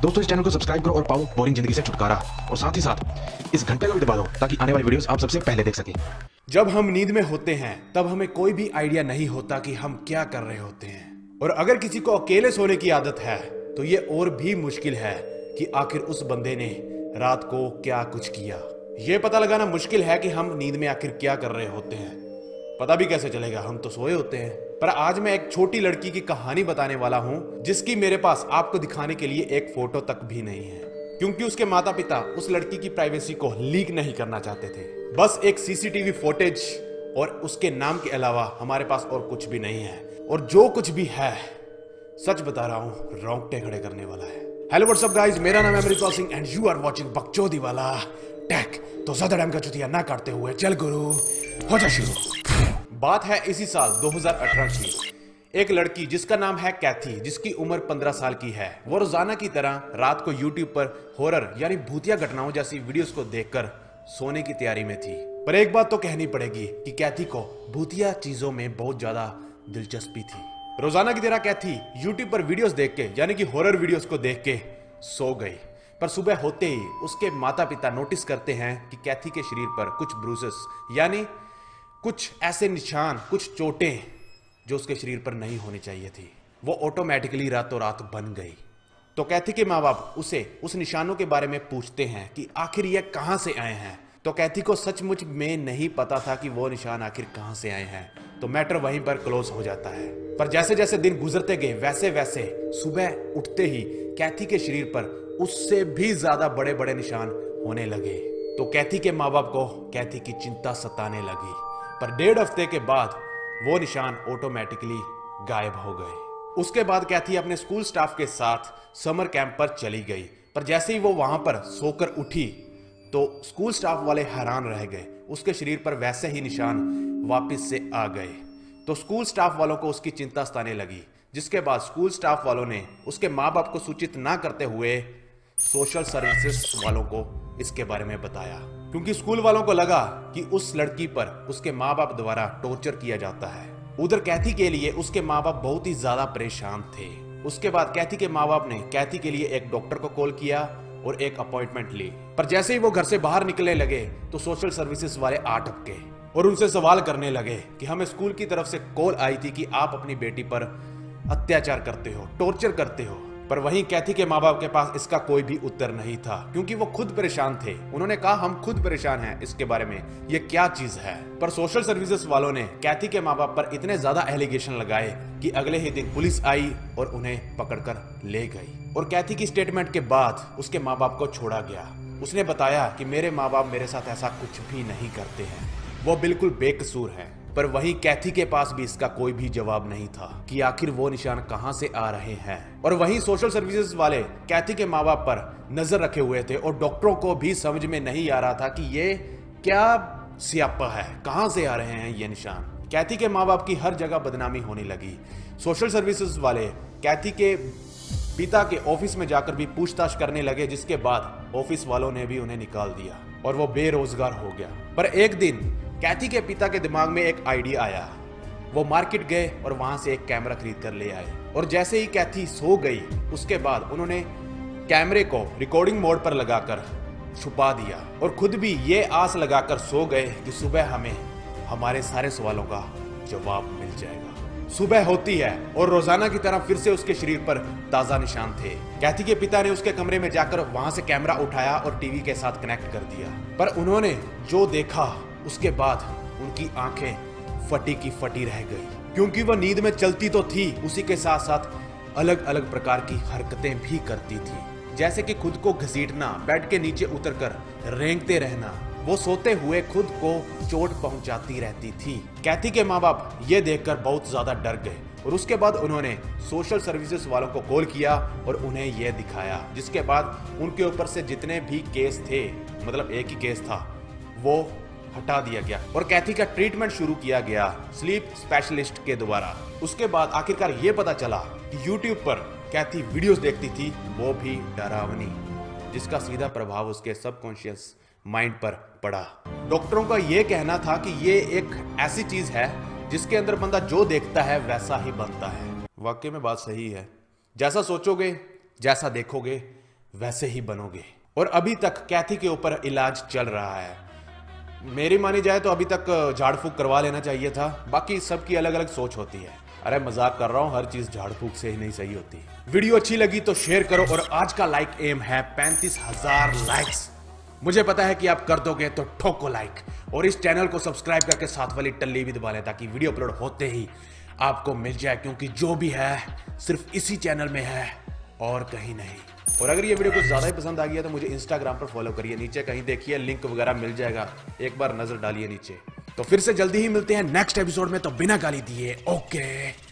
दोस्तों इस चैनल को सब्सक्राइब करो और पाओ बोरिंग जिंदगी से छुटकारा, और साथ ही साथ इस घंटे को भी दबा दो ताकि आने वाली वीडियोस आप सबसे पहले देख सकें। जब हम नींद में होते हैं तब हमें कोई भी आइडिया नहीं होता कि हम क्या कर रहे होते हैं, और अगर किसी को अकेले सोने की आदत है तो ये और भी मुश्किल है कि आखिर उस बंदे ने रात को क्या कुछ किया। ये पता लगाना मुश्किल है कि हम नींद में आखिर क्या कर रहे होते हैं। पता भी कैसे चलेगा, हम तो सोए होते हैं। पर आज मैं एक छोटी लड़की की कहानी बताने वाला हूँ जिसकी मेरे पास आपको दिखाने के लिए एक फोटो तक भी नहीं है, क्योंकि उसके माता पिता उस लड़की की प्राइवेसी को लीक नहीं करना चाहते थे। बस एक सीसीटीवी फुटेज और उसके नाम के अलावा हमारे पास और कुछ भी नहीं है, और जो कुछ भी है सच बता रहा हूँ रोंगटे खड़े करने वाला है। हेलो व्हाट्सअप गाइस, मेरा नाम है Amritpal Singh and you are watching बकचोदी वाला टेक। तो ज्यादा टाइम का चुतिया ना काटते हुए चल गुरु हो जा शुरू। बात है इसी साल 2018 की। एक लड़की जिसका नाम है कैथी, जिसकी उम्र 15 साल की है, वो रोजाना की तरह रात को यूट्यूब पर हॉरर यानी भूतिया घटनाओं जैसी वीडियोस को देखकर सोने की तैयारी में थी। पर एक बात तो कहनी पड़ेगी कि कैथी को भूतिया चीजों में बहुत ज्यादा दिलचस्पी थी। रोजाना की तरह कैथी यूट्यूब पर वीडियोस देख के यानी कि हॉरर वीडियोस को देख के सो गई। पर सुबह होते ही उसके माता पिता नोटिस करते हैं कि कैथी के शरीर पर कुछ ब्रूसेस यानी कुछ ऐसे निशान, कुछ चोटें जो उसके शरीर पर नहीं होनी चाहिए थी, वो ऑटोमेटिकली रातों रात बन गई। तो कैथी के माँ बाप उसे उस निशानों के बारे में पूछते हैं कि आखिर ये कहाँ से आए हैं। तो कैथी को सचमुच में नहीं पता था कि वो निशान आखिर कहाँ से आए हैं। तो मैटर वहीं पर क्लोज हो जाता है। पर जैसे जैसे दिन गुजरते गए वैसे वैसे सुबह उठते ही कैथी के शरीर पर उससे भी ज्यादा बड़े बड़े निशान होने लगे। तो कैथी के माँ बाप को कैथी की चिंता सताने लगी। पर 1.5 हफ्ते के बाद वो निशान ऑटोमेटिकली गायब हो गए। उसके बाद कैथी अपने स्कूल स्टाफ के साथ समर कैंप पर चली गई। पर जैसे ही वो वहां पर सोकर उठी तो स्कूल स्टाफ वाले हैरान रह गए। उसके शरीर पर वैसे ही निशान वापस से आ गए। तो स्कूल स्टाफ वालों को उसकी चिंता सताने लगी, जिसके बाद स्कूल स्टाफ वालों ने उसके माँ बाप को सूचित ना करते हुए सोशल सर्विसेज वालों को इसके बारे में बताया, क्योंकि स्कूल वालों को लगा कि उस लड़की पर उसके माँ बाप द्वारा टॉर्चर किया जाता है। उधर कैथी के लिए उसके माँ बाप बहुत ही ज्यादा परेशान थे। उसके बाद कैथी के माँ बाप ने कैथी के लिए एक डॉक्टर को कॉल किया और एक अपॉइंटमेंट ली। पर जैसे ही वो घर से बाहर निकलने लगे तो सोशल सर्विसेज वाले आ टपके और उनसे सवाल करने लगे कि हमें स्कूल की तरफ से कॉल आई थी कि आप अपनी बेटी पर अत्याचार करते हो, टॉर्चर करते हो। पर वहीं कैथी के माँ बाप के पास इसका कोई भी उत्तर नहीं था, क्योंकि वो खुद परेशान थे। उन्होंने कहा हम खुद परेशान हैं इसके बारे में, ये क्या चीज है। पर सोशल सर्विसेज वालों ने कैथी के माँ बाप पर इतने ज्यादा एलिगेशन लगाए कि अगले ही दिन पुलिस आई और उन्हें पकड़कर ले गई। और कैथी की स्टेटमेंट के बाद उसके माँ बाप को छोड़ा गया। उसने बताया कि मेरे माँ बाप मेरे साथ ऐसा कुछ भी नहीं करते हैं, वो बिल्कुल बेकसूर है। पर वहीं कैथी के पास भी इसका कोई भी जवाब नहीं था कि आखिर वो निशान कहां से आ रहे हैं। और वहीं सोशल सर्विसेज वाले कैथी के माँ बाप पर नजर रखे हुए थे, और डॉक्टरों को भी समझ में नहीं आ रहा था कि ये क्या स्यापा है, कहां से आ रहे हैं ये निशान। कैथी के माँ बाप की हर जगह बदनामी होने लगी। सोशल सर्विसेज वाले कैथी के पिता के ऑफिस में जाकर भी पूछताछ करने लगे, जिसके बाद ऑफिस वालों ने भी उन्हें निकाल दिया और वो बेरोजगार हो गया। पर एक दिन कैथी के पिता के दिमाग में एक आइडिया आया। वो मार्केट गए और वहां से एक कैमरा खरीद कर ले आए। और जैसे ही कैथी सो गई उसके बाद उन्होंने कैमरे को रिकॉर्डिंग मोड पर लगाकर छुपा दिया, और खुद भी ये आस लगाकर सो गए कि सुबह हमें हमारे सारे सवालों का जवाब मिल जाएगा। सुबह होती है और रोजाना की तरह फिर से उसके शरीर पर ताजा निशान थे। कैथी के पिता ने उसके कमरे में जाकर वहां से कैमरा उठाया और टीवी के साथ कनेक्ट कर दिया। पर उन्होंने जो देखा उसके बाद उनकी आंखें फटी की फटी रह गई, क्योंकि वह नींद में चलती तो थी, उसी के साथ साथ अलग अलग प्रकार की हरकतें भी करती थी, जैसे कि खुद को घसीटना, बेड के नीचे उतरकर रेंगते रहना। वो सोते हुए खुद को चोट पहुंचाती रहती थी। कैथी के माँ बाप ये देखकर बहुत ज्यादा डर गए और उसके बाद उन्होंने सोशल सर्विसेज वालों को कॉल किया और उन्हें यह दिखाया, जिसके बाद उनके ऊपर से जितने भी केस थे, मतलब एक ही केस था, वो हटा दिया गया और कैथी का ट्रीटमेंट शुरू किया गया स्लीप स्पेशलिस्ट के द्वारा। उसके बाद आखिरकार ये पता चला कि यूट्यूब पर कैथी वीडियोस देखती थी, वो भी डरावनी, जिसका सीधा प्रभाव उसके सबकॉन्शियस माइंड पर पड़ा। डॉक्टरों का यह कहना था कि ये एक ऐसी चीज है जिसके अंदर बंदा जो देखता है वैसा ही बनता है। वाकई में बात सही है, जैसा सोचोगे जैसा देखोगे वैसे ही बनोगे। और अभी तक कैथी के ऊपर इलाज चल रहा है। मेरी मानी जाए तो अभी तक झाड़ फूक करवा लेना चाहिए था। बाकी सबकी अलग अलग सोच होती है। अरे मजाक कर रहा हूं, हर चीज झाड़ फूक से ही नहीं सही होती। वीडियो अच्छी लगी तो शेयर करो और आज का लाइक एम है 35,000 लाइक्स। मुझे पता है कि आप कर दोगे तो ठोको लाइक और इस चैनल को सब्सक्राइब करके साथ वाली टल्ली भी दबा लें ताकि वीडियो अपलोड होते ही आपको मिल जाए, क्योंकि जो भी है सिर्फ इसी चैनल में है और कहीं नहीं। और अगर ये वीडियो कुछ ज्यादा ही पसंद आ गया तो मुझे इंस्टाग्राम पर फॉलो करिए, नीचे कहीं देखिए लिंक वगैरह मिल जाएगा, एक बार नजर डालिए नीचे। तो फिर से जल्दी ही मिलते हैं नेक्स्ट एपिसोड में, तो बिना गाली दिए ओके।